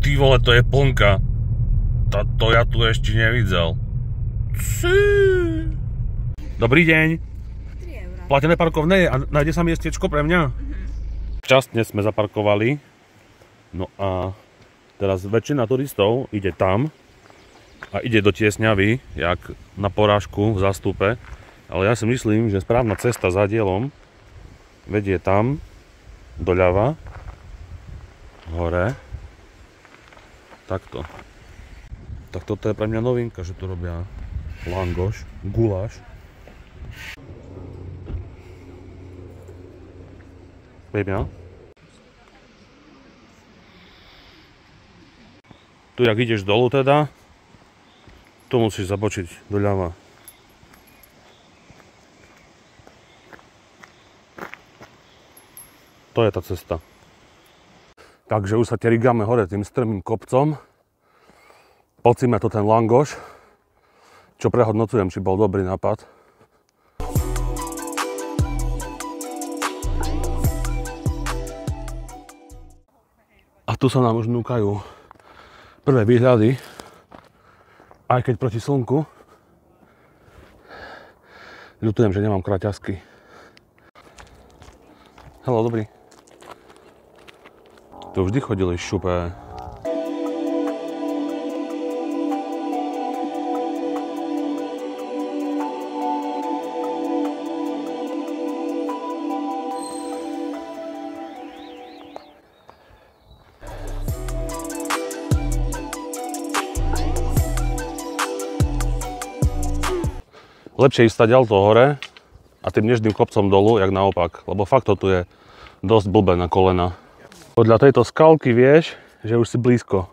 Ty vole, to je plnka. To ja tu ešte nevidel. Dobrý deň. 3 €. Platené parkovné je a nájde sa miestečko pre mňa? Častne sme zaparkovali. No a teraz väčšina turistov ide tam a ide do Tiesňavy, jak na porážku v zástupe. Ale ja si myslím, že správna cesta za dielom vedie tam, doľava, hore. Takto. Tak toto je pre mňa novinka, že tu robia langoš, guláš. Baby, tu jak ideš dolu teda, tu musíš zabočiť doľava. To je tá cesta. Takže už sa terigáme hore tým strmým kopcom. Pocíme tu ten langoš, čo prehodnocujem, či bol dobrý nápad. A tu sa nám už núkajú prvé výhľady, aj keď proti slnku. Ľutujem, že nemám kraťasky. Hello, dobrý. Tu vždy chodili šupé. Lepšie ísť stadiaľto hore a tým nežným kopcom dolu, jak naopak, lebo fakt to tu je dosť blbé na kolena. Podľa tejto skalky vieš, že už si blízko.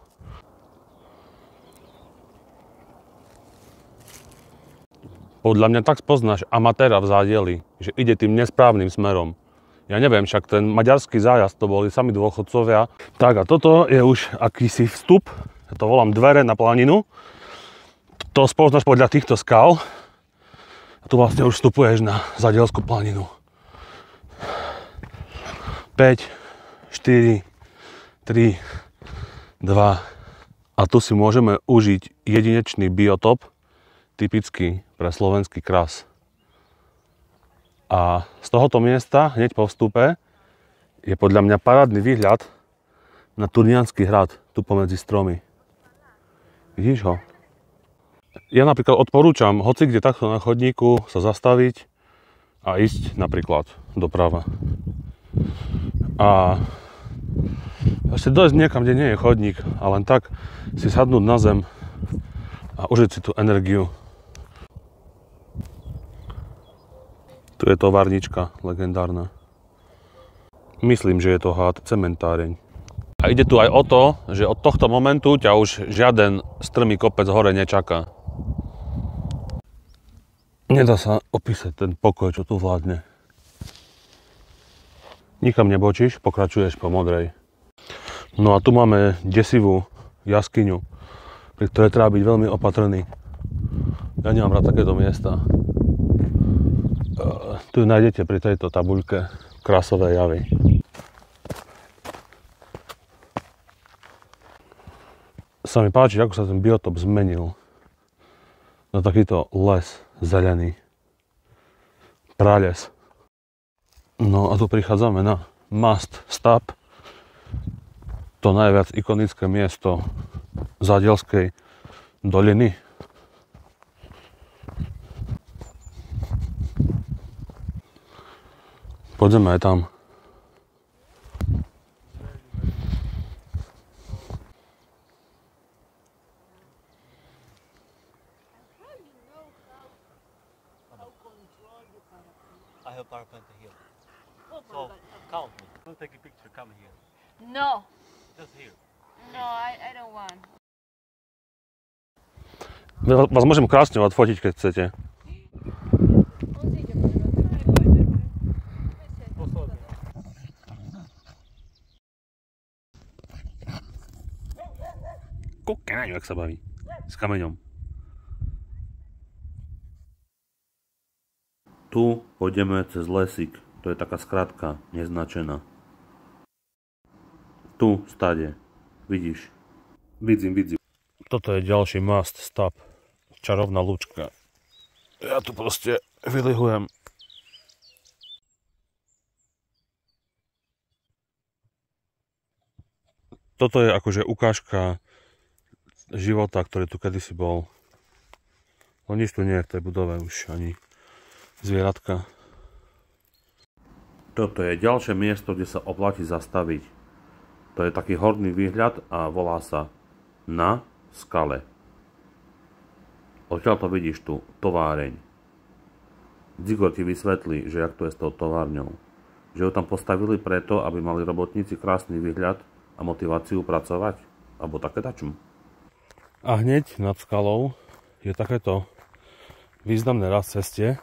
Podľa mňa tak spoznáš amatéra v zádieli, že ide tým nesprávnym smerom. Ja neviem, však ten maďarský zájazd, to boli sami dôchodcovia. Tak a toto je už akýsi vstup, ja to volám dvere na planinu. To spoznáš podľa týchto skal. A tu vlastne už vstupuješ na zádielskú planinu. 5, 4, 3, 2 a tu si môžeme užiť jedinečný biotop, typický pre slovenský kras. A z tohoto miesta, hneď po vstupe, je podľa mňa parádny výhľad na Turnianský hrad, tu pomedzi stromy. Vidíš ho? Ja napríklad odporúčam hoci kde takto na chodníku sa zastaviť a ísť napríklad doprava. A ešte dojsť niekam, kde nie je chodník a len tak si sadnúť na zem a užiť si tú energiu. Tu je továrnička legendárna. Myslím, že je to hád cementáreň. A ide tu aj o to, že od tohto momentu ťa už žiaden strmý kopec hore nečaká. Nedá sa opísať ten pokoj, čo tu vládne. Nikam nebočíš, pokračuješ po modrej. No a tu máme desivú jaskyňu, pri ktorej treba byť veľmi opatrný. Ja nemám rád takéto miesta. Tu nájdete pri tejto tabuľke krásové javy. Sa mi páči, ako sa ten biotop zmenil na takýto les zelený. Prales. No a tu prichádzame na Must Stop. To najviac ikonické miesto Zádielskej doliny. Poďme aj tam. I have power plant here. So count me. Don't take a picture. Come here. No. Just here. No, I don't want. Vás môžem krásne odfotiť, keď chcete. Kokáňu, jak sa baví. S kameňom. Tu pôjdeme cez lesík, to je taká skratka, neznačená. Tu stade, vidíš, Vidím. Toto je ďalší must stop. Čarovná lúčka. Ja tu proste vylihujem. Toto je akože ukážka života, ktorý tu kedysi bol. No nič tu nie je v tej budove už ani zvieratka. Toto je ďalšie miesto, kde sa oplatí zastaviť. To je taký horný výhľad a volá sa Na skale. Odtiaľ to vidíš tu, továreň. Dzigor ti vysvetlí, že jak to je s tou továrňou. Že ju tam postavili preto, aby mali robotníci krásny výhľad a motiváciu pracovať. Alebo také dačo. A hneď nad skalou je takéto významné raz ceste.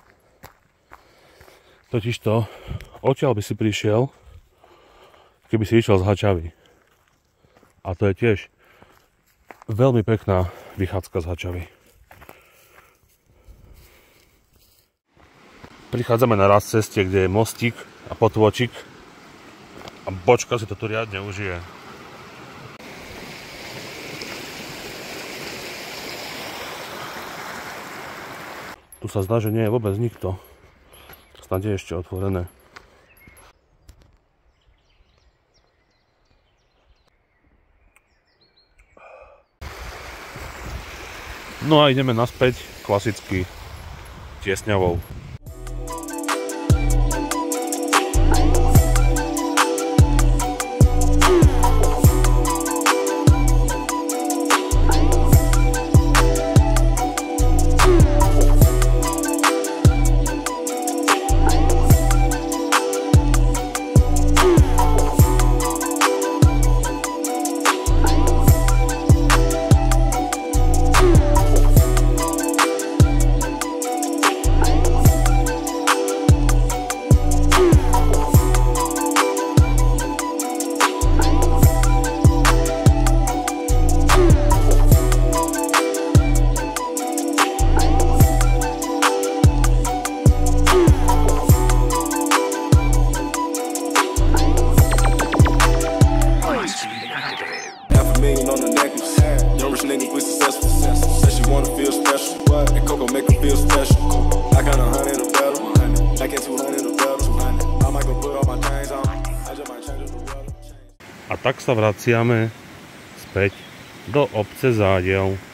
Totižto odtiaľ by si prišiel, keby si išiel z Hačavy. A to je tiež veľmi pekná vychádzka z Hačavy. Prichádzame na raz ceste, kde je mostík a potôčik. A bočka si to tu riadne užije. Tu sa zdá, že nie je vôbec nikto. Snad je ešte otvorené. No a ideme naspäť klasicky tiesňavou. A tak sa vraciame späť do obce Zádiel.